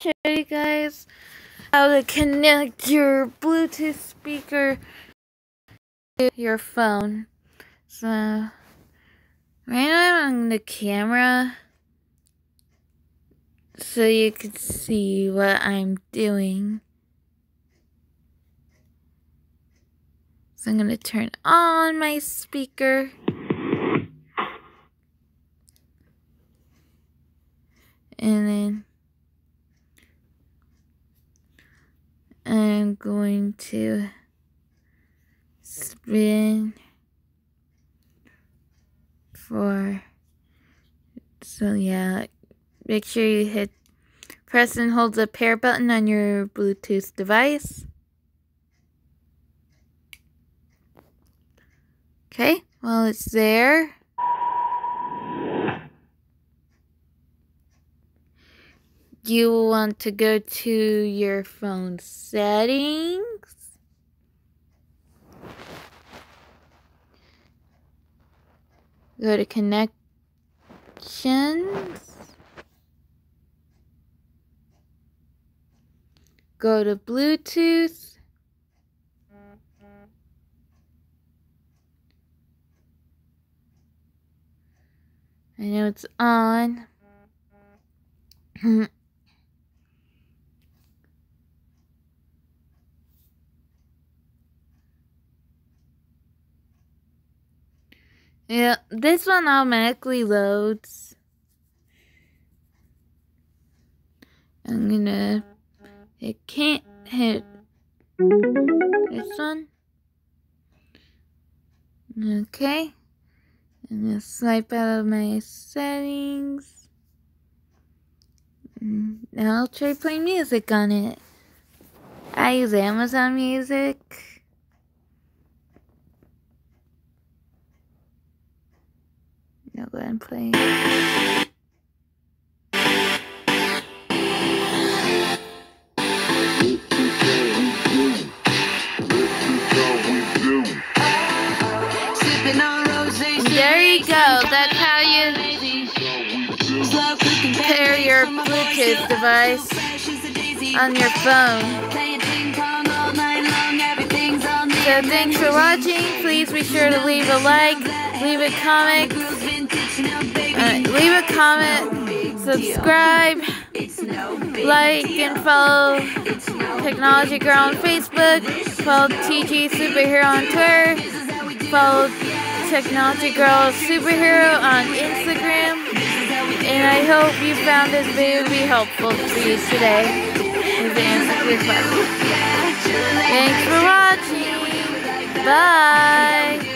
show you guys how to connect your Bluetooth speaker to your phone. So, right now I'm on the camera so you can see what I'm doing. So I'm going to turn on my speaker. And then I'm going to spin so yeah, make sure you press and hold the pair button on your Bluetooth device. Okay, while it's there, you will want to go to your phone settings. Go to connections. Go to Bluetooth. I know it's on. Yeah, this one automatically loads. It can't hit this one. Okay. I'm gonna swipe out of my settings. Now I'll try playing music on it. I use Amazon Music. Now go ahead and play. There you go. That's how you pair your Bluetooth device on your phone. So thanks for watching. Please be sure to leave a like, leave a comment, subscribe, like and follow Technology Girl on Facebook, follow TG Superhero on Twitter, follow Technology Girl Superhero on Instagram, and I hope you found this video to be helpful for you today. With the answer to your question. Thanks for watching. Bye.